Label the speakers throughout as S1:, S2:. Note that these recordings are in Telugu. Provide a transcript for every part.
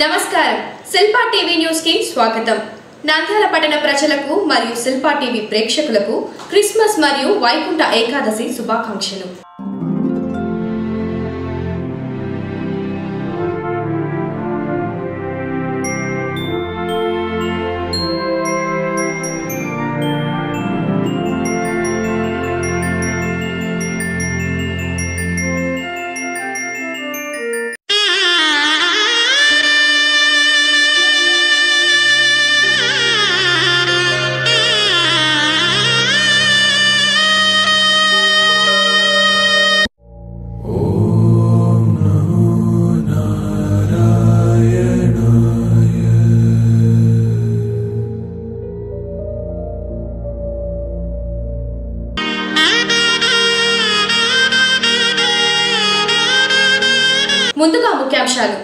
S1: నమస్కారం శిల్పా టీవీ న్యూస్ కి స్వాగతం। నంద్యాల పట్టణ ప్రజలకు మరియు శిల్పా టీవీ ప్రేక్షకులకు క్రిస్మస్ మరియు వైకుంఠ ఏకాదశి శుభాకాంక్షలు। ముందుగా ముఖ్యాంశాలు।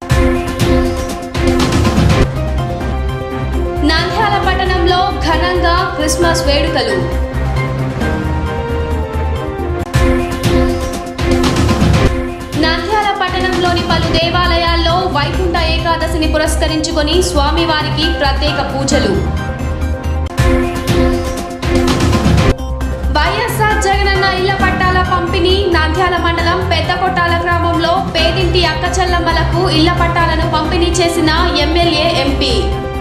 S1: నంద్యాల పట్టణంలో ఘనంగా క్రిస్మస్ వేడుకలు। నంద్యాల పట్టణంలోని పలు దేవాలయాల్లో వైకుంఠ ఏకాదశిని పురస్కరించుకొని స్వామివారికి ప్రత్యేక పూజలు। వైఎస్ఆర్ జగనన్న ఇళ్ల పట్టాల పంపిణీ। నంద్యాల మండలం పెద్దకొట్టాల గ్రామంలో పేదింటి అక్క చెల్లమ్మలకు ఇళ్ల పట్టాలను పంపిణీ చేసిన ఎమ్మెల్యే ఎంపీ।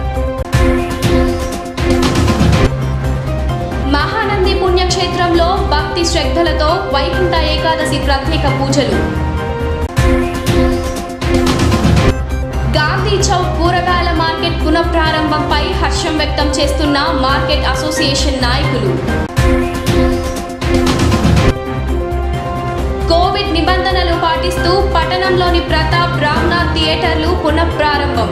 S1: మహానంది పుణ్యక్షేత్రంలో భక్తి శ్రద్ధలతో వైకుంఠ ఏకాదశి ప్రత్యేక పూజలు। గాంధీ చౌక్ కూరగాయల మార్కెట్ పునఃప్రారంభంపై హర్షం వ్యక్తం చేస్తున్న మార్కెట్ అసోసియేషన్ నాయకులు। కోవిడ్ నిబంధనలు పాటిస్తూ పట్టణంలోని ప్రతాప్ రామ్నాథ్ థియేటర్లు పునఃప్రారంభం।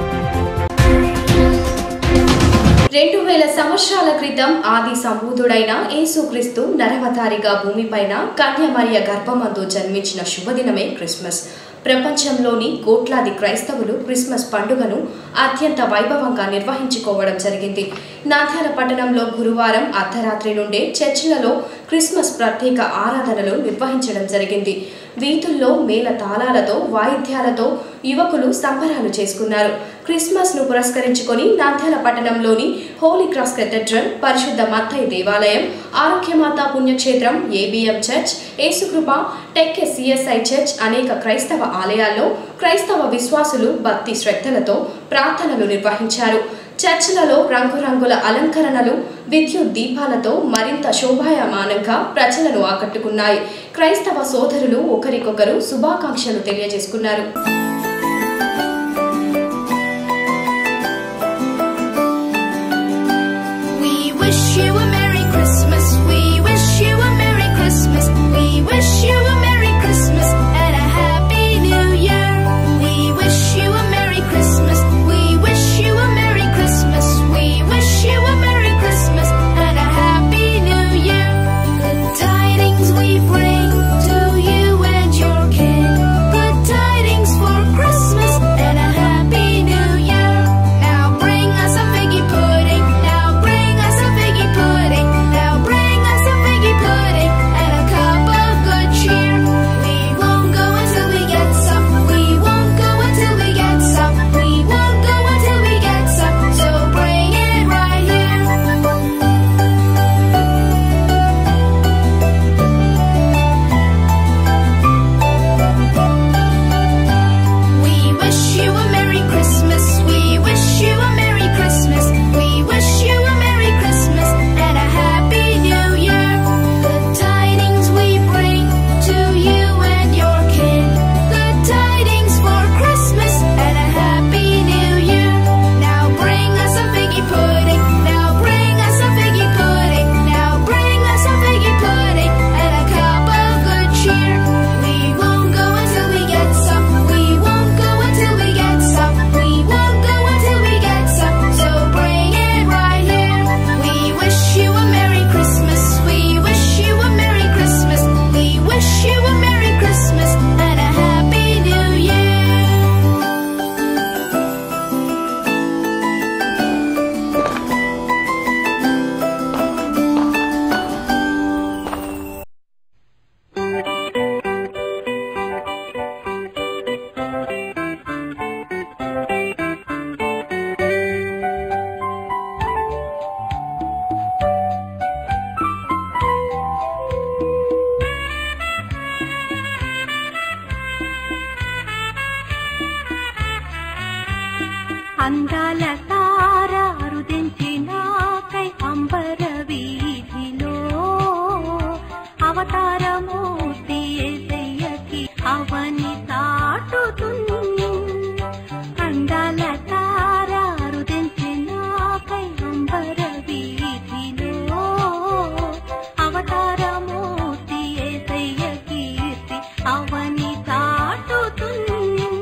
S1: 2000 సంవత్సరాల క్రితం ఆది సంభూతుడైన యేసుక్రీస్తు నరవతారిగా భూమిపైన కన్యమరియ గర్భమందు జన్మించిన శుభదినమే క్రిస్మస్। ప్రపంచంలోని కోట్లాది క్రైస్తవులు క్రిస్మస్ పండుగను అత్యంత వైభవంగా నిర్వహించుకోవడం జరిగింది। నంద్యాల పట్టణంలో గురువారం అర్ధరాత్రి నుండే చర్చిలలో క్రిస్మస్ ప్రత్యేక ఆరాధనలు నిర్వహించడం జరిగింది। వీధుల్లో మేళ తాళాలతో వాయిద్యాలతో యువకులు సంబరాలు చేసుకున్నారు। క్రిస్మస్ ను పురస్కరించుకొని నంద్యాల పట్టణంలోని హోలీ క్రాస్ కేథడ్రల్, పరిశుద్ధ మత్తయి దేవాలయం, ఆరోగ్యమాత పుణ్యక్షేత్రం, ABM church, Yesukrupa, Tekke CSI church అనేక క్రైస్తవ ఆలయాల్లో క్రైస్తవ విశ్వాసులు భక్తి శ్రద్ధలతో ప్రార్థనలు నిర్వహించారు। చర్చిలలో రంగురంగుల అలంకరణలు, విద్యుత్ దీపాలతో మరింత శోభాయమానంగా ప్రజలను ఆకట్టుకున్నాయి। క్రైస్తవ సోదరులు ఒకరికొకరు శుభాకాంక్షలు తెలియజేసుకున్నారు।
S2: For అందాల తారారు దించినాకై అంబర వీధిలో అవతారమూర్తి యేసయ్యకి అవని తాటుతుంది. అందాల తారారు దించినాకై అంబర వీధిలో అవతారమూర్తి యేసయ్యకి అవని తాటుతుంది.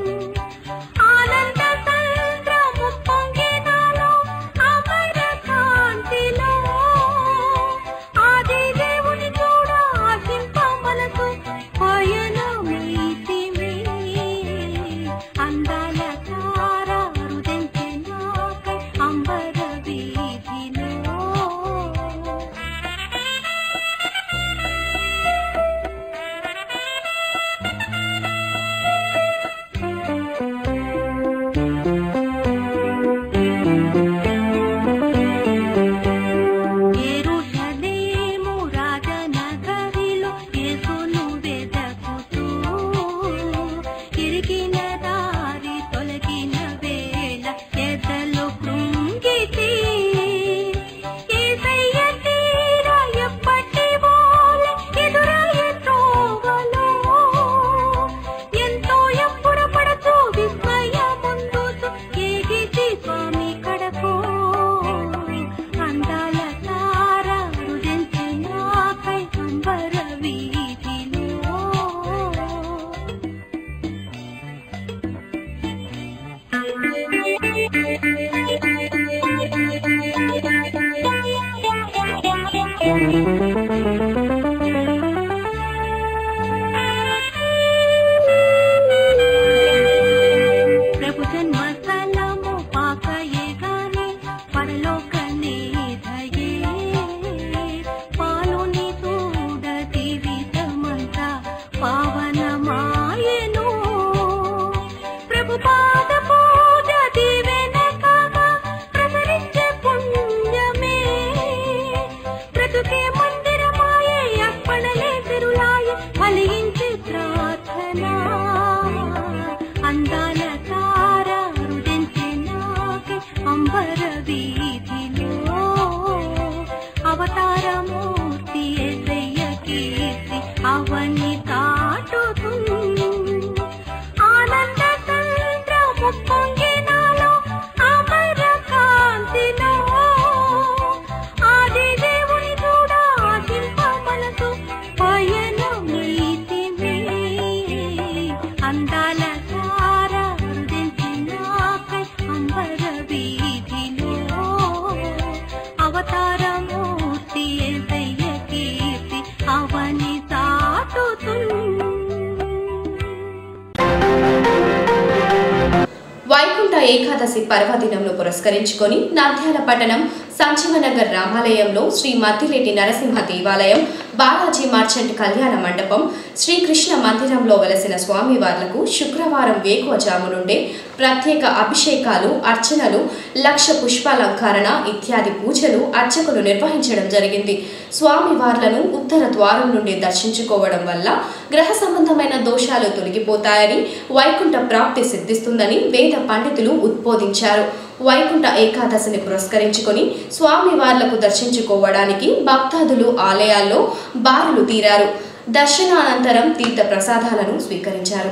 S1: వైకుంఠ ఏకాదశి పర్వదినంను పురస్కరించుకొని నంద్యాల పట్టణం సంజీవనగర్ రామాలయంలో శ్రీ మద్దిలేటి నరసింహ దేవాలయం, బాలాజీ మర్చెంట్ కళ్యాణ మండపం, శ్రీకృష్ణ మందిరంలో వెలసిన స్వామివార్లకు శుక్రవారం వేకువజాము నుండే ప్రత్యేక అభిషేకాలు, అర్చనలు, లక్ష పుష్పాలంకరణ ఇత్యాది పూజలు అర్చకులు నిర్వహించడం జరిగింది. స్వామివార్లను ఉత్తర ద్వారం నుండి దర్శించుకోవడం వల్ల గ్రహ సంబంధమైన దోషాలు తొలగిపోతాయని, వైకుంఠ ప్రాప్తి సిద్ధిస్తుందని వేద పండితులు ఉద్బోధించారు. వైకుంఠ ఏకాదశిని పురస్కరించుకొని స్వామివార్లకు దర్శించుకోవడానికి భక్తాదులు ఆలయాల్లో బారులు తీరారు. దర్శనానంతరం తీర్థ ప్రసాదాలను స్వీకరించారు.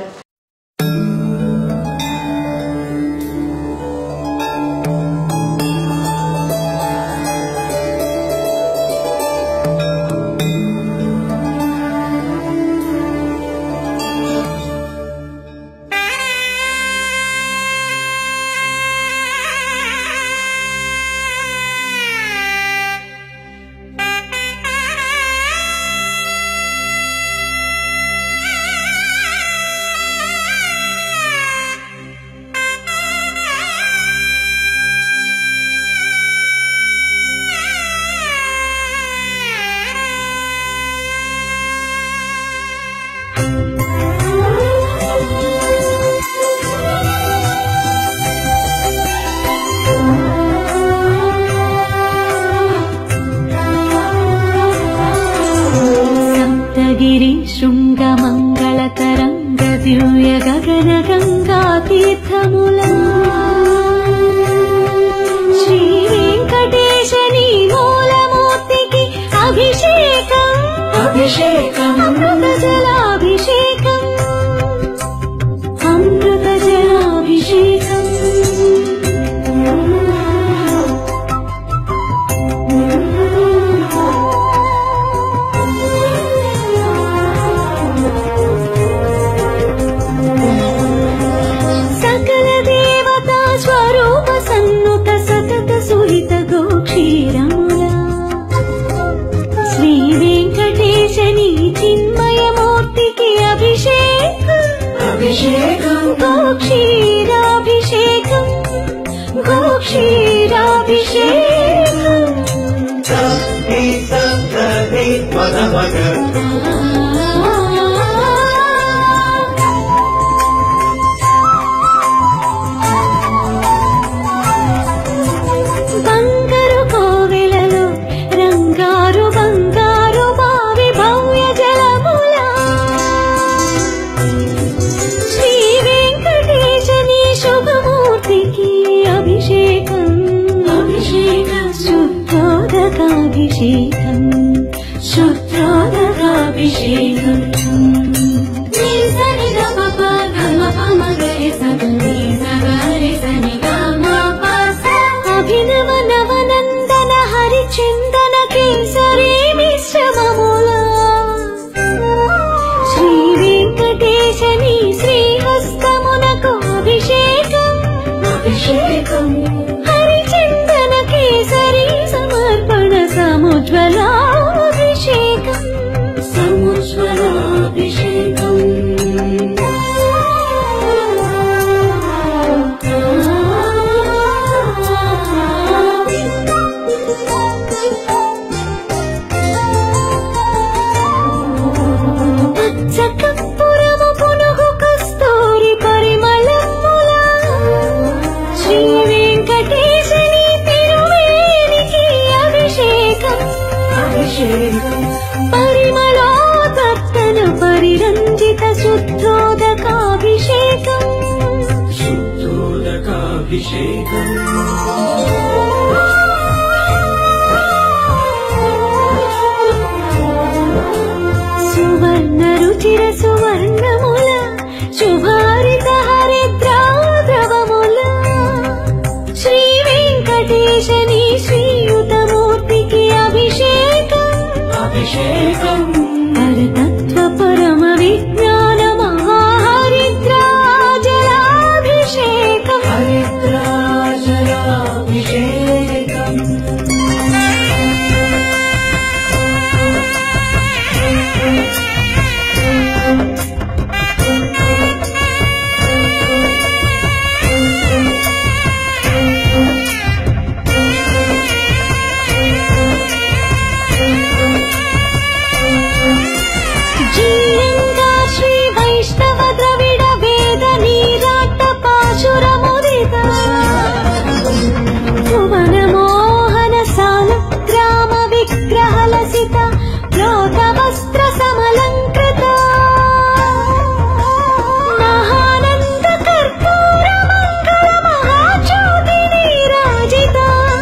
S2: गोक्षीराभिषेकं బంగారు కోవెలలో రంగారు బంగారు బావి భవ్య జలముల శ్రీ వెంకటేశని శుభమూర్తికి అభిషేకం శుద్ధోదకాభిషేకం అభినవ నవనందన హరిచందన కేసరి మిశ్రమముల శ్రీ వెంకటేశని శ్రీహస్తమునకు అభిషేకం హరిచందన కేసరి సమర్పణ సముజ్వలాభిషేకం పచ్చకర్పూరము పునుగు కస్తూరి పరిమళముల శ్రీ వెంకటేశని తిరువేనికి అభిషేకం పరిమళోతప్తను పరిరంజిత శుద్ధోదకాభిషేకం సువర్ణ రుచిర సువర్ణముల శుభారిత హరిద్రాద్రవముల శ్రీ వెంకటేశని శ్రీయుతమూర్తికి అభిషేకం పరతత్వ పరమ విజ్ఞాన మహాహరిద్రాజలాభిషేకం జీయంగా శ్రీ వైష్ణవ ద్రవిడ వేద నీరాట పాశురముదిత భువన మోహన సాల గ్రామ విగ్రహ లసిత లోక వస్త్ర సమలంకృత మహానంద కర్పూర మంగళ మహాజ్యోతి నీరాజిత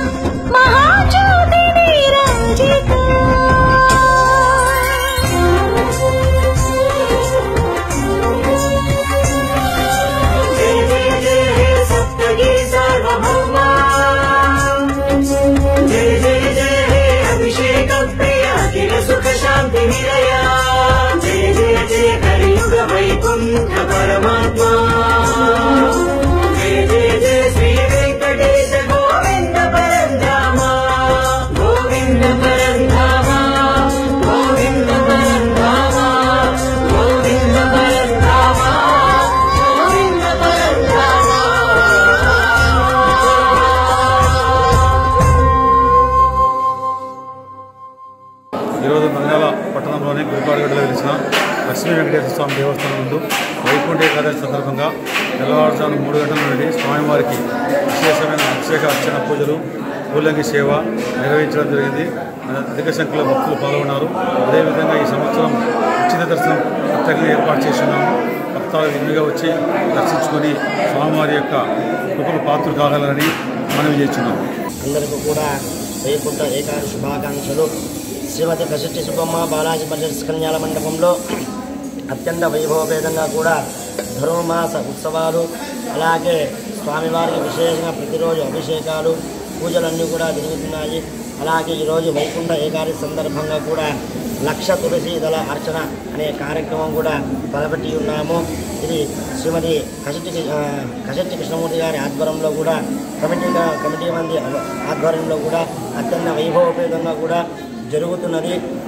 S3: परमात्मा जय जय जय श्री वेंकटेश गोविंद परंधामा गोविंद परंधामा गोविंद परंधामा गोविंद परंधामा गोविंद परंधामा ఈరోజు నంద్యాల పట్టణంలోని గురిపాడుగడ్డలో వెలిసిన లక్ష్మీ వెంకటేశ్వర స్వామి దేవస్థానం ముందు వైకుంఠ ఏకాదశి సందర్భంగా తెల్లవారుజాము 3 గంటల నుండి స్వామివారికి విశేషమైన అభిషేక అర్చన పూజలు పూలంగి సేవ నిర్వహించడం జరిగింది. అధిక సంఖ్యలో భక్తులు పాల్గొన్నారు. అదేవిధంగా ఈ సంవత్సరం ఉచిత దర్శనం ప్రత్యేకంగా ఏర్పాటు చేస్తున్నాము. భక్తాలు విరివిగా వచ్చి దర్శించుకొని స్వామివారి యొక్క కృపకు పాత్రలు కాగలరని మనవి చేస్తున్నాము.
S4: అందరికీ కూడా వైకుంఠ ఏకాదశి శుభాకాంక్షలు. శ్రీమతి కశెట్టి సుబ్బమ్మ బాలాజీ పరిషత్ కన్యాల మండపంలో అత్యంత వైభవపేతంగా కూడా ధనుర్మాస ఉత్సవాలు, అలాగే స్వామివారికి విశేషంగా ప్రతిరోజు అభిషేకాలు పూజలన్నీ కూడా జరుగుతున్నాయి. అలాగే ఈరోజు వైకుంఠ ఏకాదశి సందర్భంగా కూడా 1,00,000 తులసి దళ అర్చన అనే కార్యక్రమం కూడా తలపెట్టి ఉన్నాము. ఇది శ్రీమతి కశెట్టి కృష్ణమూర్తి గారి ఆధ్వర్యంలో కూడా కమిటీ మంది ఆధ్వర్యంలో కూడా అత్యంత వైభవపేతంగా కూడా జరుగుతున్నది.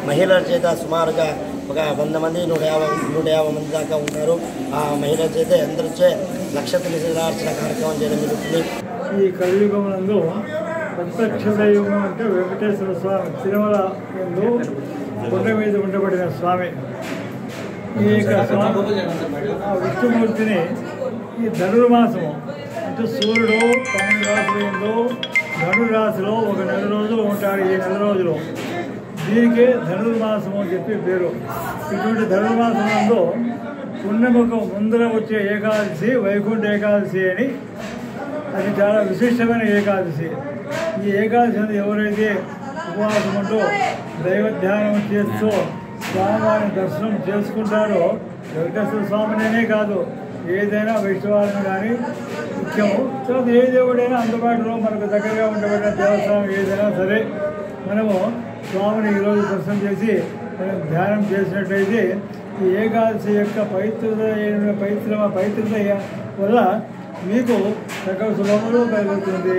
S4: మహిళల చేత సుమారుగా ఒక 100 మంది 150 మంది దాకా ఉంటారు. ఆ మహిళల చేత అందరిచే లక్ష తులసిదార్చన కార్యక్రమం చేయడం జరుగుతుంది.
S5: ఈ కలియుగమునందు ప్రత్యక్ష దైవం అంటే వెంకటేశ్వర స్వామి తిరుమల యందు కొండ మీద ఉండబడిన స్వామి. ఈ యొక్క స్వామి విష్ణుమూర్తిని ఈ ధనుర్మాసము అంటే సూర్యుడు 12 రాశుల యందు ధనుర్రాశిలో ఒక నెల రోజులు ఉంటాడు. ఈ నెల రోజులు దీనికే ధనుర్మాసం అని చెప్పి పేరు. ఇటువంటి ధనుర్మాసంలో పుణ్యముఖం ముందర వచ్చే ఏకాదశి వైకుంఠ ఏకాదశి అని, అది చాలా విశిష్టమైన ఏకాదశి. ఈ ఏకాదశి ఎవరైతే ఉపవాసం ఉంటూ దైవ ధ్యానం చేస్తూ స్వామివారిని దర్శనం చేసుకుంటారో, వెంకటేశ్వర స్వామినే కాదు ఏదైనా వైష్ణవాలను కానీ ముఖ్యము, తర్వాత ఏ దేవుడైనా అందుబాటులో మనకు దగ్గరగా ఉండబడిన దేవస్థానం ఏదైనా సరే మనము స్వామిని ఈరోజు దర్శనం చేసి మనం ధ్యానం చేసినట్లయితే ఈ ఏకాదశి యొక్క పవిత్రత వల్ల మీకు సకల శుభములు కలుగుతుంది.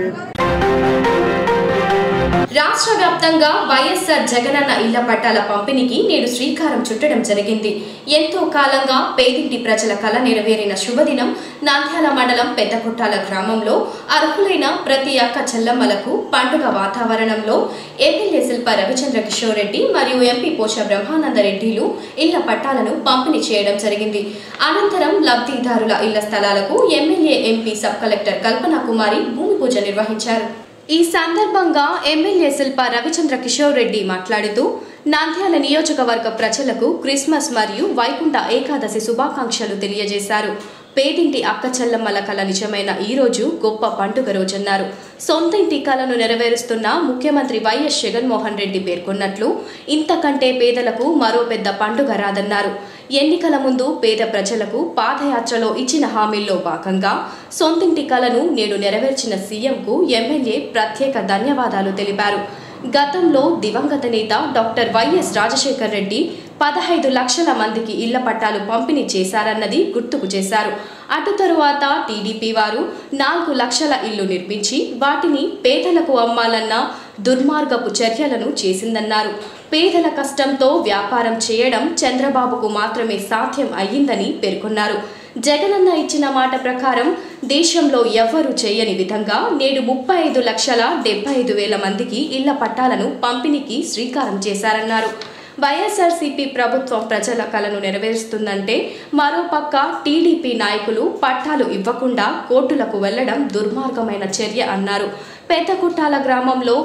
S1: రాష్ట్ర వ్యాప్తంగా వైఎస్ఆర్ జగనన్న ఇళ్ల పట్టాల పంపిణీకి నేడు శ్రీకారం చుట్టడం జరిగింది. ఎంతో కాలంగా పేదింటి ప్రజల కల నెరవేరిన శుభదినం నంద్యాల మండలం పెద్దకొట్టాల గ్రామంలో అర్హులైన ప్రతి అక్క చెల్లమ్మలకు పండుగ వాతావరణంలో ఎమ్మెల్యే శిల్ప రవిచంద్ర కిషోర్ రెడ్డి మరియు ఎంపీ పోచ బ్రహ్మానందరెడ్డిలు ఇళ్ల పట్టాలను పంపిణీ చేయడం జరిగింది. అనంతరం లబ్ధిదారుల ఇళ్ల స్థలాలకు MLA MP sub collector Kalpana Kumari భూమి పూజ నిర్వహించారు. ఈ సందర్భంగా ఎమ్మెల్యే శిల్ప రవిచంద్ర కిషోర్ రెడ్డి మాట్లాడుతూ నంద్యాల నియోజకవర్గ ప్రజలకు క్రిస్మస్ మరియు వైకుంఠ ఏకాదశి శుభాకాంక్షలు తెలియజేశారు. పేదింటి అక్క చెల్లమ్మల కల నిజమైన ఈ రోజు గొప్ప పండుగ రోజన్నారు. సొంత ఇంటి కలను నెరవేరుస్తున్న ముఖ్యమంత్రి వైఎస్ జగన్మోహన్ రెడ్డి పేర్కొన్నట్లు ఇంతకంటే పేదలకు మరో పెద్ద పండుగ రాదన్నారు. ఎన్నికల ముందు పేద ప్రజలకు పాదయాత్రలో ఇచ్చిన హామీల్లో భాగంగా సొంతింటి కలను నేడు నెరవేర్చిన సీఎంకు ఎమ్మెల్యే ప్రత్యేక ధన్యవాదాలు తెలిపారు. గతంలో దివంగత నేత డాక్టర్ వైఎస్ రాజశేఖర్ రెడ్డి 15 లక్షల మందికి ఇళ్ల పట్టాలు పంపిణీ చేశారన్నది గుర్తుకు చేశారు. అటు తరువాత టీడీపీ వారు 4 లక్షల ఇళ్లు నిర్మించి వాటిని పేదలకు అమ్మాలన్న దుర్మార్గపు చర్యలను చేసిందన్నారు. పేదల కష్టంతో వ్యాపారం చేయడం చంద్రబాబుకు మాత్రమే సాధ్యం అయ్యిందని పేర్కొన్నారు. జగనన్న ఇచ్చిన మాట ప్రకారం దేశంలో ఎవ్వరూ చేయని విధంగా నేడు 35,75,000 మందికి ఇళ్ల పట్టాలను పంపిణీకి శ్రీకారం చేశారన్నారు. వైఎస్ఆర్సీపీ ప్రభుత్వం ప్రజల కలను నెరవేరుస్తుందంటే మరోపక్క టీడీపీ నాయకులు పట్టాలు ఇవ్వకుండా కోర్టులకు వెళ్లడం దుర్మార్గమైన చర్య అన్నారు. పెద్దకుట్టాల గ్రామంలో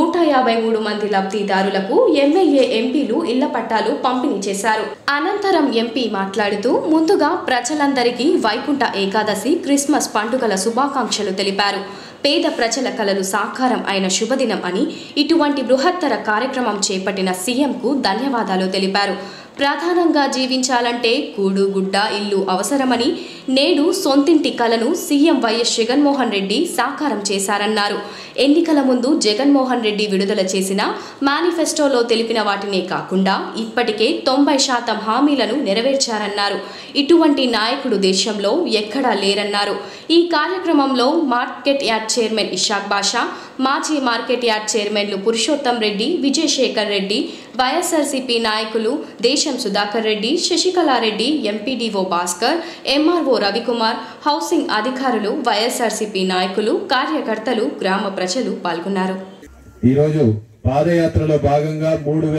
S1: 153 మంది లబ్ధిదారులకు ఎమ్మెల్యే ఎంపీలు ఇళ్ల పట్టాలు పంపిణీ చేశారు. అనంతరం ఎంపీ మాట్లాడుతూ ముందుగా ప్రజలందరికీ వైకుంఠ ఏకాదశి క్రిస్మస్ పండుగల శుభాకాంక్షలు తెలిపారు. పేద ప్రజల కలలు సాకారం అయిన శుభదినం అని ఇటువంటి బృహత్తర కార్యక్రమం చేపట్టిన సీఎంకు ధన్యవాదాలు తెలిపారు. ప్రధానంగా జీవించాలంటే కూడు గుడ్డ ఇల్లు అవసరమని నేడు సొంతింటి కలను సీఎం వైఎస్ జగన్మోహన్ రెడ్డి సాకారం చేశారన్నారు. ఎన్నికల ముందు జగన్మోహన్ రెడ్డి విడుదల చేసిన మేనిఫెస్టోలో తెలిపిన వాటినే కాకుండా ఇప్పటికే 90% హామీలను నెరవేర్చారన్నారు. ఇటువంటి నాయకుడు దేశంలో ఎక్కడా లేరన్నారు. ఈ కార్యక్రమంలో market yard chairman Ishaq Basha, మాజీ మార్కెట్ యార్డ్ చైర్మన్లు పురుషోత్తం రెడ్డి, విజయశేఖర్ రెడ్డి, వైఎస్ఆర్సీపీ నాయకులు Desam Sudhakar Reddy, Sasikala Reddy, MPDO Bhaskar, MRO Ravikumar, housing అధికారులు, వైఎస్ఆర్సీపీ నాయకులు, కార్యకర్తలు, గ్రామ ప్రజలు పాల్గొన్నారు.
S6: ఈరోజు పాదయాత్రలో భాగంగా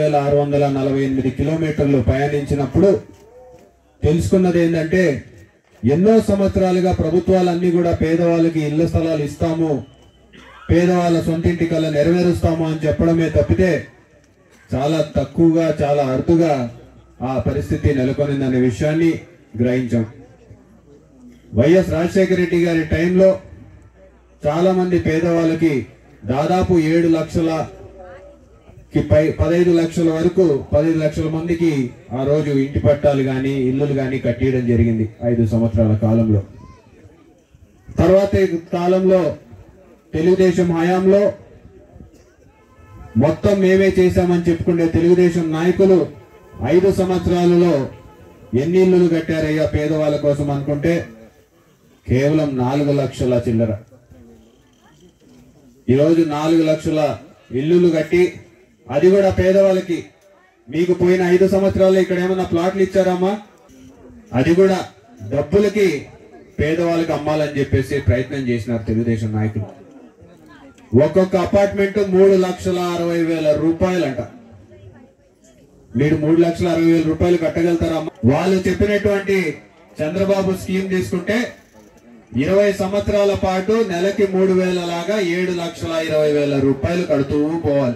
S6: 3,648 కిలోమీటర్లు ప్రయాణించినప్పుడు తెలుసుకున్నది ఏంటంటే ఎన్నో సంవత్సరాలుగా ప్రభుత్వాలన్నీ కూడా పేదవాళ్ళకి ఇళ్ల స్థలాలు ఇస్తాము, పేదవాళ్ళ సొంతింటి కల నెరవేరుస్తాము అని చెప్పడమే తప్పితే చాలా తక్కువగా చాలా అరుదుగా ఆ పరిస్థితి నెలకొనిందనే విషయాన్ని గ్రహించాం. వైఎస్ రాజశేఖర రెడ్డి గారి టైంలో చాలా మంది పేదవాళ్ళకి దాదాపు 7 లక్షలకి 15 లక్షల వరకు 15 లక్షల మందికి ఆ రోజు ఇంటి పట్టాలు గాని ఇల్లులు గాని కట్టియడం జరిగింది 5 సంవత్సరాల కాలంలో. తర్వాత కాలంలో తెలుగుదేశం హయాంలో మొత్తం మేమే చేశామని చెప్పుకునే తెలుగుదేశం నాయకులు 5 సంవత్సరాలలో ఎన్ని ఇల్లులు కట్టారయ్యా పేదవాళ్ళ కోసం అనుకుంటే కేవలం 4 లక్షల చిల్లర. ఈరోజు 4 లక్షల ఇల్లులు కట్టి అది కూడా పేదవాళ్ళకి మీకు పోయిన 5 సంవత్సరాల్లో ఇక్కడ ఏమన్నా ప్లాట్లు ఇచ్చారమ్మా? అది కూడా డబ్బులకి పేదవాళ్ళకి అమ్మాలని చెప్పేసి ప్రయత్నం చేసినారు తెలుగుదేశం నాయకులు. ఒక్కొక్క అపార్ట్మెంట్ 3,60,60,000 రూపాయలంట. మీరు 3,60,60,000 రూపాయలు కట్టగలుగుతారమ్మా? వాళ్ళు చెప్పినటువంటి చంద్రబాబు స్కీమ్ తీసుకుంటే 20 సంవత్సరాల పాటు నెలకి 3,000 లాగా 7,20,000 రూపాయలు కడుతూ పోవాలి.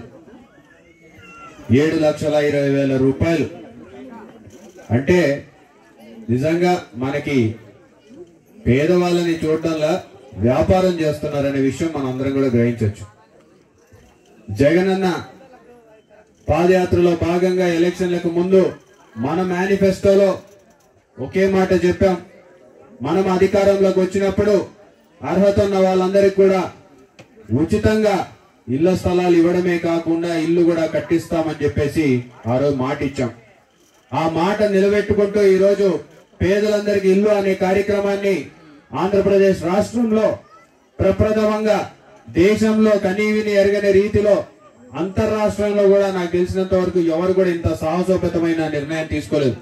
S6: 7,20,000 రూపాయలు అంటే నిజంగా మనకి పేదవాళ్ళని చూడడంలా వ్యాపారం చేస్తున్నారనే విషయం మనం అందరం కూడా గ్రహించవచ్చు. జగనన్న పాదయాత్రలో భాగంగా ఎలక్షన్లకు ముందు మన మేనిఫెస్టోలో ఒకే మాట చెప్పాం. మనం అధికారంలోకి వచ్చినప్పుడు అర్హత ఉన్న వాళ్ళందరికీ కూడా ఉచితంగా ఇళ్ల స్థలాలు ఇవ్వడమే కాకుండా ఇల్లు కూడా కట్టిస్తామని చెప్పేసి ఆ రోజు మాట ఇచ్చాం. ఆ మాట నిలబెట్టుకుంటూ ఈరోజు పేదలందరికీ ఇల్లు అనే కార్యక్రమాన్ని ఆంధ్రప్రదేశ్ రాష్ట్రంలో ప్రప్రథమంగా దేశంలో కనీవిని ఎరగని రీతిలో అంతర్రాష్ట్రంలో కూడా నాకు తెలిసినంత వరకు ఎవరు కూడా ఇంత సాహసోపేతమైన నిర్ణయం తీసుకోలేదు.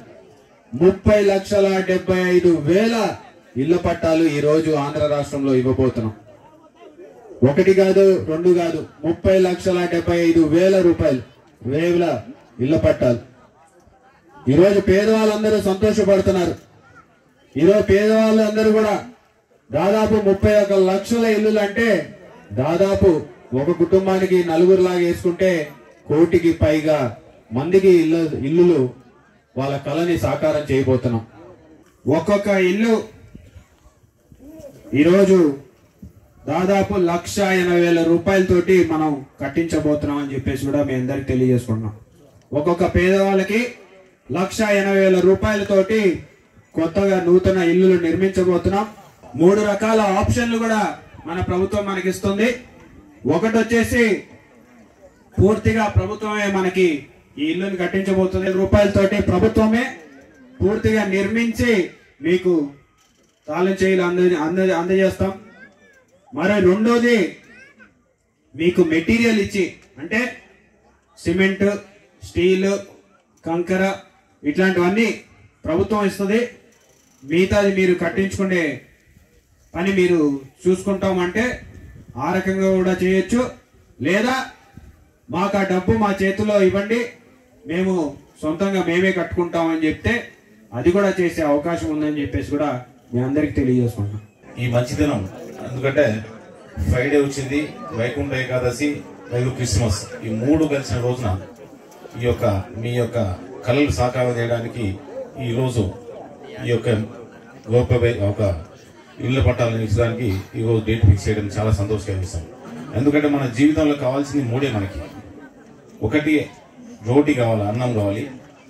S6: 30,75,000 ఇళ్ల పట్టాలు ఈ రోజు ఆంధ్ర రాష్ట్రంలో ఇవ్వబోతున్నాం. 1 కాదు 2 కాదు 30,75,000 రూపాయలు వేల ఇళ్ల పట్టాలు. ఈరోజు పేదవాళ్ళందరూ సంతోషపడుతున్నారు. ఈరోజు పేదవాళ్ళందరూ కూడా దాదాపు 31 లక్షల ఇల్లులు అంటే దాదాపు ఒక కుటుంబానికి 4 లాగా వేసుకుంటే 1 కోటికి పైగా మందికి ఇల్లులు వాళ్ళ కళని సాకారం చేయబోతున్నాం. ఒక్కొక్క ఇల్లు ఈరోజు దాదాపు 1,80,000 రూపాయలతోటి మనం కట్టించబోతున్నాం అని చెప్పేసి కూడా మీ అందరికి తెలియజేసుకుంటున్నాం. ఒక్కొక్క పేదవాళ్ళకి 1,80,000 రూపాయలతోటి కొత్తగా నూతన ఇల్లులు నిర్మించబోతున్నాం. 3 రకాల ఆప్షన్లు కూడా మన ప్రభుత్వం మనకిస్తుంది. ఒకటి వచ్చేసి పూర్తిగా ప్రభుత్వమే మనకి ఈ ఇల్లుని కట్టించబోతుంది. రూపాయలతోటి ప్రభుత్వమే పూర్తిగా నిర్మించి మీకు తాళం చేయిలు అందజేస్తాం. మరి రెండోది మీకు మెటీరియల్ ఇచ్చి అంటే సిమెంట్, స్టీల్, కంకర ఇట్లాంటివన్నీ ప్రభుత్వం ఇస్తుంది. మిగతాది మీరు కట్టించుకునే పని మీరు చూసుకుంటామంటే ఆ రకంగా కూడా చేయొచ్చు. లేదా మాకు ఆ డబ్బు మా చేతిలో ఇవ్వండి, మేము సొంతంగా మేమే కట్టుకుంటామని చెప్తే అది కూడా చేసే అవకాశం ఉందని చెప్పేసి కూడా మీ అందరికి తెలియజేసుకుంటున్నాం.
S7: ఈ మంచి దినం ఎందుకంటే ఫ్రైడే వచ్చింది, వైకుంఠ ఏకాదశి, మరియు క్రిస్మస్, ఈ 3 కలిసిన రోజున మీ యొక్క కళలు సాకారం చేయడానికి ఈ రోజు ఈ యొక్క ఒక ఇళ్ల పట్టాలను ఇచ్చడానికి ఈ రోజు డేట్ ఫిక్స్ చేయడం చాలా సంతోషకరమైన విషయం. ఎందుకంటే మన జీవితంలో కావాల్సింది 3 మనకి. ఒకటి రోటీ కావాలి, అన్నం కావాలి.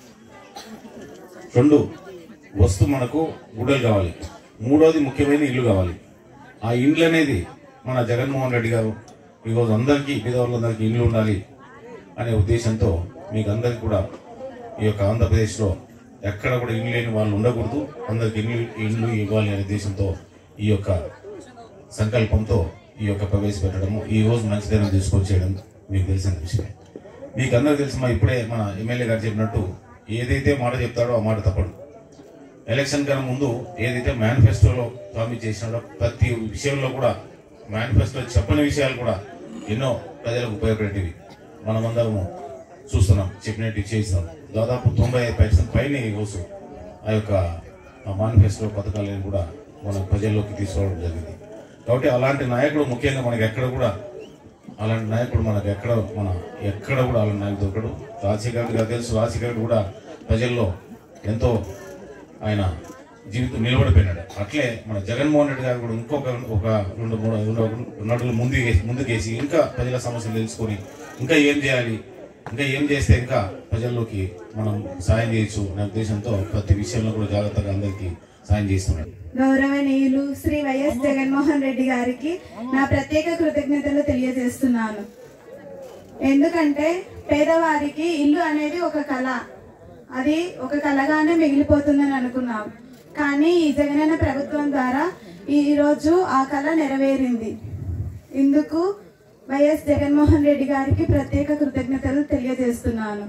S7: 2 వస్తు మనకు గుడ్డలు కావాలి. 3వది ముఖ్యమైన ఇల్లు కావాలి. ఆ ఇండ్లు అనేది మన జగన్మోహన్ రెడ్డి గారు ఈరోజు అందరికీ పేదవాళ్ళందరికీ ఇండ్లు ఉండాలి అనే ఉద్దేశంతో మీకు అందరికీ కూడా ఈ యొక్క ఆంధ్రప్రదేశ్లో ఎక్కడ కూడా ఇండ్లు లేని వాళ్ళు ఉండకూడదు, అందరికి ఇండ్లు ఇవ్వాలి అనే ఉద్దేశంతో ఈ యొక్క సంకల్పంతో ఈ యొక్క ప్రవేశపెట్టడము ఈ రోజు మంచిదనం తీసుకొచ్చేయడం మీకు తెలిసిన విషయం. మీకు అందరికి తెలిసి ఇప్పుడే మన ఎమ్మెల్యే గారు చెప్పినట్టు ఏదైతే మాట చెప్తాడో ఆ మాట తప్పడు. ఎలక్షన్ కన్నా ముందు ఏదైతే మేనిఫెస్టోలో ప్రామిస్ చేసినాడో ప్రతి విషయంలో కూడా మేనిఫెస్టో చెప్పని విషయాలు కూడా ఎన్నో ప్రజలకు ఉపయోగపడేవి మనమందరము చూస్తున్నాం, చెప్పినట్టు చేస్తున్నాం. దాదాపు 95% పైన ఈరోజు ఆ యొక్క మేనిఫెస్టో పథకాలను కూడా మన ప్రజల్లోకి తీసుకురావడం జరిగింది. కాబట్టి అలాంటి నాయకుడు ముఖ్యంగా మనకి ఎక్కడ కూడా అలాంటి నాయకుడు ఎక్కడ కూడా అలాంటి నాయకుడు దొరకడు. రాజశేఖర్ గారు తెలుసు, రాజశేఖర్ కూడా ప్రజల్లో ఎంతో ఆయన జీవితం నిలబడిపోయినాడు. అట్లే మన జగన్మోహన్ రెడ్డి గారు కూడా ఇంకొక 2-3 అడుగులు ముందుకేసి ఇంకా ప్రజల సమస్యలు తెలుసుకొని ఇంకా ఏం చేయాలి, ఇంకా ఏం చేస్తే ఇంకా ప్రజల్లోకి మనం సాయం చేయొచ్చు అనే ఉద్దేశంతో ప్రతి విషయంలో కూడా జాగ్రత్తగా అందరికీ సాయం చేస్తున్నాడు.
S8: గౌరవనీయులు శ్రీ వైఎస్ జగన్మోహన్ రెడ్డి గారికి నా ప్రత్యేక కృతజ్ఞతలు తెలియజేస్తున్నాను. ఎందుకంటే పేదవారికి ఇల్లు అనేది ఒక కళ, అది ఒక కళగానే మిగిలిపోతుందని అనుకున్నాం. కానీ ఈ జగనన్న ప్రభుత్వం ద్వారా ఈరోజు ఆ కళ నెరవేరింది. ఇందుకు వైఎస్ జగన్మోహన్ రెడ్డి గారికి ప్రత్యేక కృతజ్ఞతలు తెలియజేస్తున్నాను.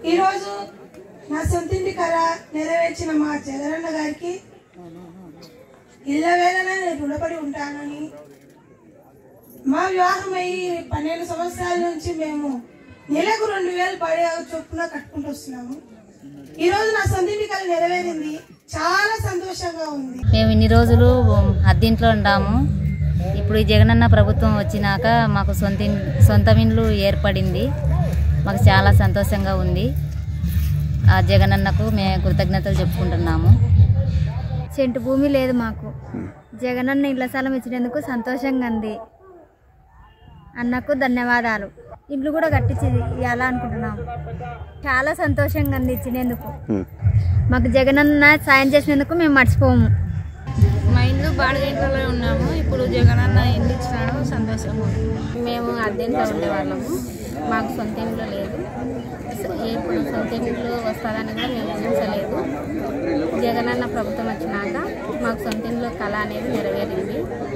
S8: ఈరోజు నా సొంతింటి కళ నెరవేర్చిన మా జగనన్న గారికి ఇళ్ళవేళలా నేను రుణపడి ఉంటానని, మా వివాహం అయ్యి 12 సంవత్సరాల నుంచి మేము నెలకు 2000 పడే చొప్పున కట్టుకుంటూ వస్తున్నాము. ఈరోజు నా సొంతింటి కళ నెరవేరింది, చాలా సంతోషంగా ఉంది.
S9: మేము ఇన్ని రోజులు అద్దెంట్లో ఉంటాము. ఇప్పుడు ఈ జగనన్న ప్రభుత్వం వచ్చినాక మాకు సొంత ఇండ్లు ఏర్పడింది. మాకు చాలా సంతోషంగా ఉంది. ఆ జగనన్నకు మేము కృతజ్ఞతలు చెప్పుకుంటున్నాము.
S10: సెంటు భూమి లేదు మాకు. జగనన్న ఇళ్ల స్థలం ఇచ్చినందుకు సంతోషంగా ఉంది. అన్నకు ధన్యవాదాలు. ఇల్లు కూడా కట్టించి ఇవ్వాలా అనుకుంటున్నాము. చాలా సంతోషంగా ఉంది ఇచ్చినందుకు. మాకు జగనన్న సాయం చేసినందుకు మేము మర్చిపోము.
S11: మా ఇల్లు బాడుగంటలో ఉన్నాము. ఇప్పుడు జగనన్న ఇల్లు ఇచ్చినాడు, సంతోషంగా ఉంది. మేము అద్దెంట్లో ఉండేవాళ్ళము. మాకు సొంత ఇల్లు లేదు. ఎప్పుడు సొంత ఇల్లు వస్తుందని కూడా మేము ఊహించలేదు. జగనన్న ప్రభుత్వం వచ్చినాక మాకు సొంత ఇల్లు కళ అనేది నెరవేరింది.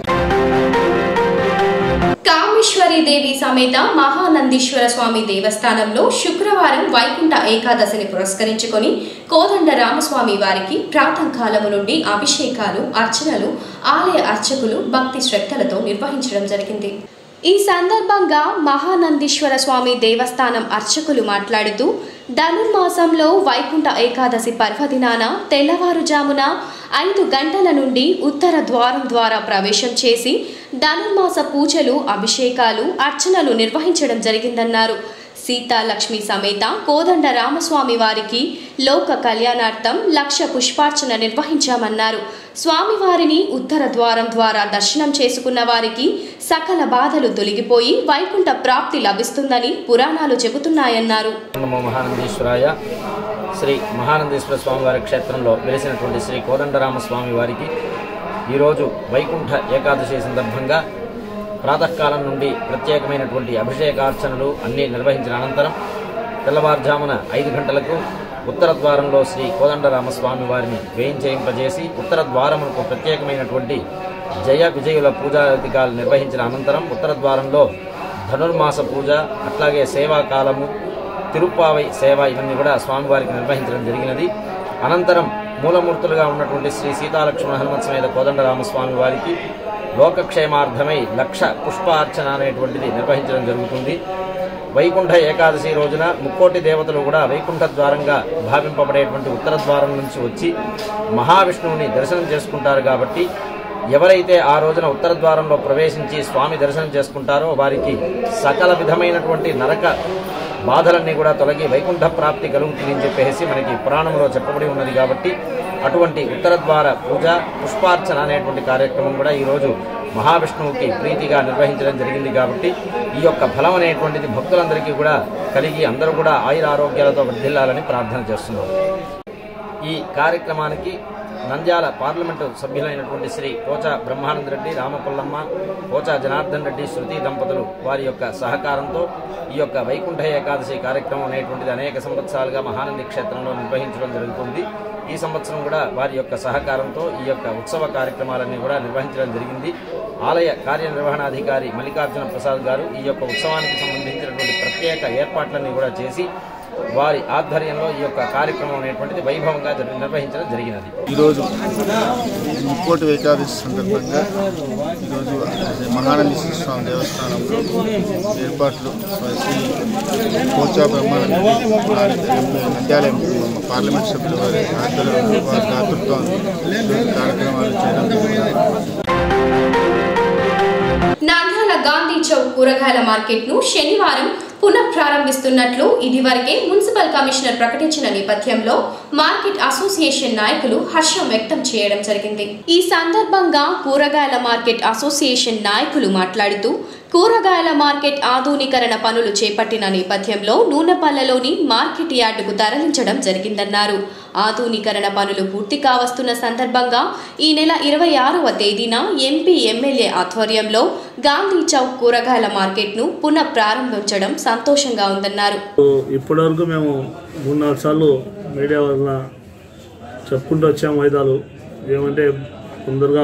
S1: కామేశ్వరీదేవి సమేత మహానందీశ్వర స్వామి దేవస్థానంలో శుక్రవారం వైకుంఠ ఏకాదశిని పురస్కరించుకొని కోదండ రామస్వామి వారికి ప్రాతకాలము నుండి అభిషేకాలు, అర్చనలు ఆలయ అర్చకులు భక్తి శ్రద్ధలతో నిర్వహించడం జరిగింది. ఈ సందర్భంగా మహానందీశ్వర స్వామి దేవస్థానం అర్చకులు మాట్లాడుతూ, ధనుర్మాసంలో వైకుంఠ ఏకాదశి పర్వదినాన తెల్లవారుజామున 5 గంటల నుండి ఉత్తర ద్వారం ద్వారా ప్రవేశం చేసి ధనుర్మాస పూజలు, అభిషేకాలు, అర్చనలు నిర్వహించడం జరిగిందన్నారు. సీతాలక్ష్మి సమేత కోదండ రామస్వామి వారికి లోక కళ్యాణార్థం 1,00,000 పుష్పార్చన నిర్వహించామన్నారు. స్వామివారిని ఉత్తర ద్వారం ద్వారా దర్శనం చేసుకున్న వారికి సకల బాధలు తొలగిపోయి వైకుంఠ ప్రాప్తి లభిస్తుందని పురాణాలు చెబుతున్నాయన్నారు.
S12: మహానందీశ్వరాయ శ్రీ మహానందీశ్వర స్వామివారి క్షేత్రంలో వెలిసినటువంటి శ్రీ కోదండరామస్వామి వారికి ఈరోజు వైకుంఠ ఏకాదశి సందర్భంగా ప్రాతకాలం నుండి ప్రత్యేకమైనటువంటి అభిషేకార్చనలు అన్నీ నిర్వహించిన అనంతరం తెల్లవారుజామున 5 గంటలకు ఉత్తర ద్వారంలో శ్రీ కోదండరామస్వామి వారిని వేయించేయింపజేసి ఉత్తర ద్వారములకు ప్రత్యేకమైనటువంటి జయ విజయుల పూజాధికాలు నిర్వహించిన అనంతరం ఉత్తర ద్వారంలో ధనుర్మాస పూజ, అట్లాగే సేవాకాలము, తిరుప్పావై సేవ ఇవన్నీ కూడా స్వామివారికి నిర్వహించడం జరిగినది. అనంతరం మూలమూర్తులుగా ఉన్నటువంటి శ్రీ సీతాలక్ష్మణ హనుమత్ సమేత కోదండరామస్వామి వారికి లోకక్షేమార్థమై 1,00,000 పుష్పార్చన అనేటువంటిది నిర్వహించడం జరుగుతుంది. వైకుంఠ ఏకాదశి రోజున 3,000,000 దేవతలు కూడా వైకుంఠ ద్వారంగా భావింపబడేటువంటి ఉత్తర ద్వారం నుంచి వచ్చి మహావిష్ణువుని దర్శనం చేసుకుంటారు. కాబట్టి ఎవరైతే ఆ రోజున ఉత్తర ద్వారంలో ప్రవేశించి స్వామి దర్శనం చేసుకుంటారో వారికి సకల విధమైనటువంటి నరక బాధలన్నీ కూడా తొలగి వైకుంఠ ప్రాప్తి కలుగుతుందని చెప్పేసి మనకి పురాణంలో చెప్పబడి ఉన్నది. కాబట్టి అటువంటి ఉత్తర ద్వార పూజ, పుష్పార్చన అనేటువంటి కార్యక్రమం కూడా ఈరోజు మహావిష్ణువుకి ప్రీతిగా నిర్వహించడం జరిగింది. కాబట్టి ఈ యొక్క ఫలం అనేటువంటిది భక్తులందరికీ కూడా కలిగి అందరూ కూడా ఆయురారోగ్యాలతో వర్ధిల్లాలని ప్రార్థన చేస్తున్నాం. ఈ కార్యక్రమానికి నంద్యాల పార్లమెంటు సభ్యులైనటువంటి శ్రీ పోచా బ్రహ్మానంద రెడ్డి, రామపుల్లమ్మ, పోచా జనార్దన్ రెడ్డి, శృతి దంపతులు వారి యొక్క సహకారంతో ఈ యొక్క వైకుంఠ ఏకాదశి కార్యక్రమం అనేటువంటిది అనేక సంవత్సరాలుగా మహానంది క్షేత్రంలో నిర్వహించడం జరుగుతుంది. ఈ సంవత్సరం కూడా వారి యొక్క సహకారంతో ఈ యొక్క ఉత్సవ కార్యక్రమాలన్నీ కూడా నిర్వహించడం జరిగింది. ఆలయ కార్యనిర్వహణాధికారి మల్లికార్జున ప్రసాద్ గారు ఈ యొక్క ఉత్సవానికి సంబంధించినటువంటి ప్రత్యేక ఏర్పాట్లన్నీ కూడా చేసి వారి ఆధ్వర్యంలో ఈ యొక్క కార్యక్రమం అనేటువంటిది వైభవంగా నిర్వహించడం జరిగినది.
S13: ఈరోజు 3,000,000 ఏకాదశి సందర్భంగా ఈరోజు మహానందీశ్వర స్వామి దేవస్థానంలో ఏర్పాట్లు శ్రీ పోచా బ్రహ్మానంద నంద్యాల పార్లమెంట్ సభ్యుల వారి ఆధ్వర్యంలో కార్యక్రమాలు చేయడం జరిగింది.
S1: నంద్యాల గాంధీ చౌక్ కూరగాయల మార్కెట్ ను శనివారం పునఃప్రారంభిస్తున్నట్లు ఇదివరకే మున్సిపల్ కమిషనర్ ప్రకటించిన నేపథ్యంలో మార్కెట్ అసోసియేషన్ నాయకులు హర్షం వ్యక్తం చేయడం జరిగింది. ఈ సందర్భంగా కూరగాయల మార్కెట్ అసోసియేషన్ నాయకులు మాట్లాడుతూ, కూరగాయల మార్కెట్ ఆధునీకరణ పనులు చేపట్టిన నేపథ్యంలో నూనెపల్లెలోని మార్కెట్ యార్డుకు తరలించడం జరిగిందన్నారు. ఆధునీకరణ పనులు పూర్తి కావస్తున్న సందర్భంగా ఈ నెల 26వ తేదీన ఎంపీ, ఎమ్మెల్యే ఆధ్వర్యంలో గాంధీ చౌక్ కూరగాయల మార్కెట్ ను పునః ప్రారంభించడం సంతోషంగా ఉందన్నారు.
S5: ఇప్పటివరకు మేము 3-4 సార్లు మీడియా వలన చెప్పుకుంటూ వచ్చాము. వైదాలు ఏమంటే తొందరగా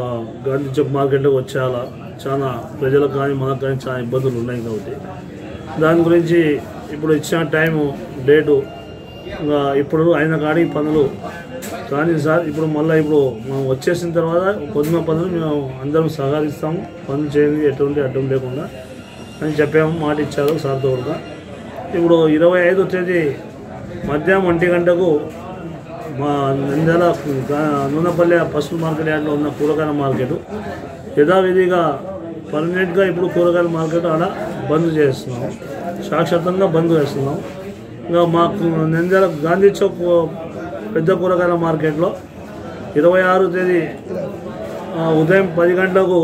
S5: గాంధీ చౌక్ మార్కెట్లోకి వచ్చేయాలా, చాలా ప్రజలకు కానీ మనకు కానీ చాలా ఇబ్బందులు ఉన్నాయి. కాబట్టి దాని గురించి ఇప్పుడు ఇచ్చిన టైము డేటు ఇంకా ఇప్పుడు అయిన కాడికి పనులు కానీ సార్ ఇప్పుడు మళ్ళీ ఇప్పుడు మనం వచ్చేసిన తర్వాత పొద్దున పనులు మేము అందరం సహకరిస్తాము, పనులు చేయండి ఎటువంటి అడ్డం లేకుండా అని చెప్పాము, మాట ఇచ్చారు సార్తో కూడా. ఇప్పుడు 25వ తేదీ మధ్యాహ్నం 1 గంటకు మా నంద్యాల నూనెపల్లి పశువుల మార్కెట్ యార్డ్లో ఉన్న కూరగాయల మార్కెట్ యథావిధిగా పర్మనెంట్గా ఇప్పుడు కూరగాయల మార్కెట్ అలా బంద్ చేస్తున్నాం, శాశ్వతంగా బంద్ చేస్తున్నాం. ఇంకా మాకు నంద్యాల గాంధీ చౌక్ పెద్ద కూరగాయల మార్కెట్లో 26వ తేదీ ఉదయం 10 గంటలకు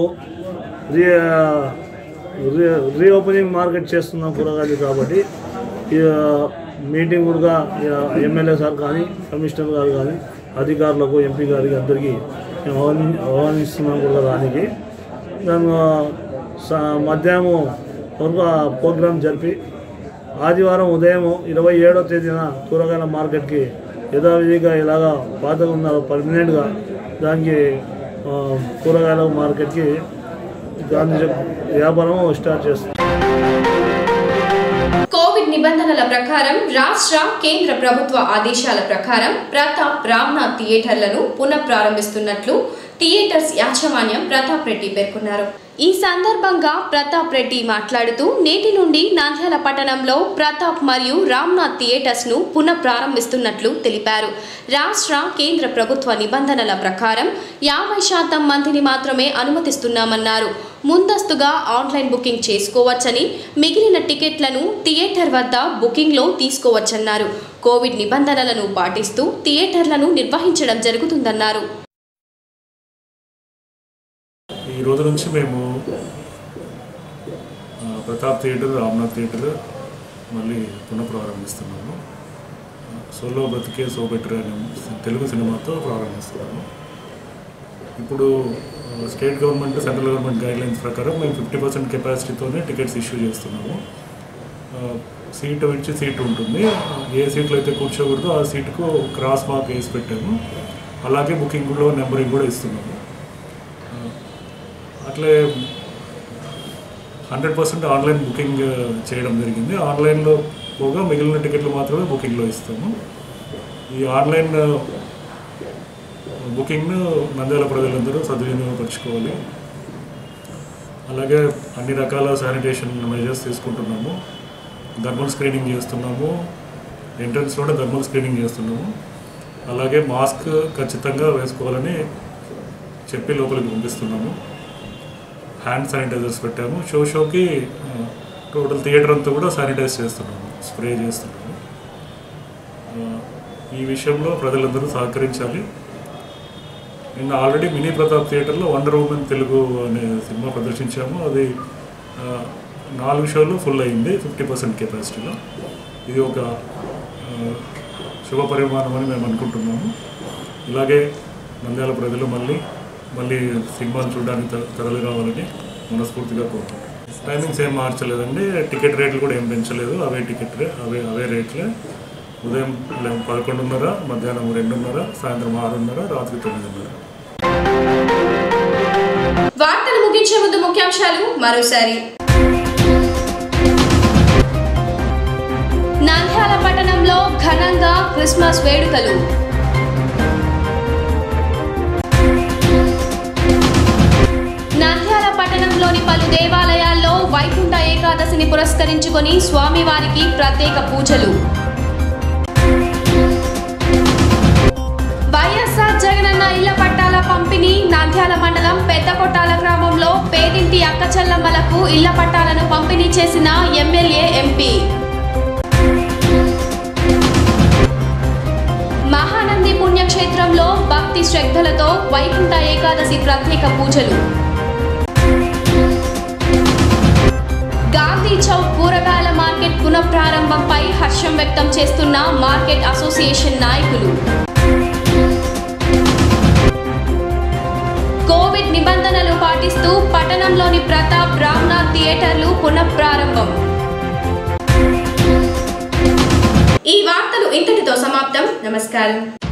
S5: రీఓపెనింగ్ మార్కెట్ చేస్తున్నాం కూరగాయలు. కాబట్టి మీటింగ్ కూడా ఎమ్మెల్యే సార్ కానీ కమిషనర్ గారు కానీ అధికారులకు ఎంపీ గారికి అందరికీ మేము ఆహ్వానిస్తున్నాం కూడా దానికి. దాని మధ్యాహ్నం వరకు ప్రోగ్రాం జరిపి ఆదివారం ఉదయం 27వ తేదీన కూరగాయల మార్కెట్కి యథావిధిగా ఇలాగా పాతగా ఉన్న పర్మనెంట్గా దానికి కూరగాయల మార్కెట్కి గాంధీ వ్యాపారం స్టార్ట్ చేస్తాం.
S1: కోవిడ్ నిబంధనల ప్రకారం రాష్ట్ర కేంద్ర ప్రభుత్వ ఆదేశాల ప్రకారం ప్రతాప్ రామ్నాథ్ థియేటర్లను పునః ప్రారంభిస్తున్నట్లు థియేటర్స్ యాజమాన్యం ప్రతాప్ రెడ్డి పేర్కొన్నారు. ఈ సందర్భంగా ప్రతాప్ రెడ్డి మాట్లాడుతూ నేటి నుండి నంద్యాల పట్టణంలో ప్రతాప్ మరియు రామ్నాథ్ థియేటర్స్ ను పునః ప్రారంభిస్తున్నట్లు తెలిపారు. రాష్ట్ర కేంద్ర ప్రభుత్వ నిబంధనల ప్రకారం 50% మందిని మాత్రమే అనుమతిస్తున్నామన్నారు. ముందస్తుగా ఆన్లైన్ బుకింగ్ చేసుకోవచ్చని, మిగిలిన టికెట్లను థియేటర్ వద్ద బుకింగ్లో తీసుకోవచ్చన్నారు. కోవిడ్ నిబంధనలను పాటిస్తూ థియేటర్లను నిర్వహించడం జరుగుతుందన్నారు.
S14: ఈ రోజు నుంచి మేము ప్రతాప్ థియేటర్, రామ్నాథ్ థియేటర్ మళ్ళీ పునఃప్రారంభిస్తున్నాము. సోలో బ్రతికే సో బెటర్ అనే తెలుగు సినిమాతో ప్రారంభిస్తున్నాము. ఇప్పుడు state government, central government guidelines ప్రకారం మేము 50% కెపాసిటీతోనే టికెట్స్ ఇష్యూ చేస్తున్నాము. సీటు విడిచి సీటు ఉంటుంది, ఏ సీట్లో అయితే కూర్చోకూడదో ఆ సీటుకు క్రాస్ మార్క్ వేసి పెట్టాము. అలాగే బుకింగ్లో నెంబరింగ్ కూడా ఇస్తున్నాము. అట్లే 100% ఆన్లైన్ బుకింగ్ చేయడం జరిగింది. ఆన్లైన్లో పోగా మిగిలిన టికెట్లు మాత్రమే బుకింగ్లో ఇస్తాము. ఈ ఆన్లైన్ బుకింగ్ను నంద్యాల ప్రజలందరూ సద్వినియోగపరచుకోవాలి. అలాగే అన్ని రకాల శానిటేషన్ మెజర్స్ తీసుకుంటున్నాము. థర్మల్ స్క్రీనింగ్ చేస్తున్నాము, ఎంట్రన్స్ కూడా థర్మల్ స్క్రీనింగ్ చేస్తున్నాము. అలాగే మాస్క్ ఖచ్చితంగా వేసుకోవాలని చెప్పి లోపలికి పంపిస్తున్నాము. హ్యాండ్ శానిటైజర్స్ పెట్టాము. షోకి టోటల్ థియేటర్ అంతా కూడా శానిటైజ్ చేస్తున్నాము, స్ప్రే చేస్తున్నాము. ఈ విషయంలో ప్రజలందరూ సహకరించాలి. నిన్న ఆల్రెడీ మినీ ప్రతాప్ థియేటర్లో వండర్ ఉమెన్ తెలుగు అనే సినిమా ప్రదర్శించాము. అది 4 షోలు ఫుల్ అయింది 50% కెపాసిటీలో. ఇది ఒక శుభ పరిమాణం అని మేము అనుకుంటున్నాము. ఇలాగే నంద్యాల ప్రజలు మళ్ళీ సినిమాలు చూడడానికి తరలి రావాలని మనస్ఫూర్తిగా కోరుకుంటున్నాం. టైమింగ్స్ ఏం మార్చలేదండి, టికెట్ రేట్లు కూడా ఏం పెంచలేదు, అవే రేట్లే. ఉదయం 11:30, మధ్యాహ్నం 2:30, సాయంత్రం 6:30, రాత్రి 9:30.
S1: వార్తలు ముగించే ముందు ముఖ్యాంశాలు మరోసారి. నంద్యాల పట్టణంలో ఘనంగా క్రిస్మస్ వేడుకలు. నంద్యాల పట్టణంలోని పలు దేవాలయాల్లో వైకుంఠ ఏకాదశిని పురస్కరించుకొని స్వామివారికి ప్రత్యేక పూజలు. వైఎస్ఆర్ జగనన్న ఇళ్ల పట్టాల పంపిణీ. నంద్యాల మండలం పెద్దకొట్టాల గ్రామంలో పేదింటి అక్కచెల్లమ్మలకు ఇళ్ల పట్టాలను పంపిణీ చేసిన ఎమ్మెల్యే, ఎంపీ. మహానంది పుణ్యక్షేత్రంలో భక్తి శ్రద్ధలతో వైకుంఠ ఏకాదశి ప్రత్యేక పూజలు. గాంధీ చౌక్ కూరగాయల మార్కెట్ పునఃప్రారంభంపై హర్షం వ్యక్తం చేస్తున్న మార్కెట్ అసోసియేషన్ నాయకులు. కోవిడ్ నిబంధనలు పాటిస్తూ పట్టణంలోని ప్రతాప్, రామ్నాథ్ థియేటర్లు పునఃప్రారంభం. ఈ వార్తలు ఇంతటితో సమాప్తం. నమస్కారం.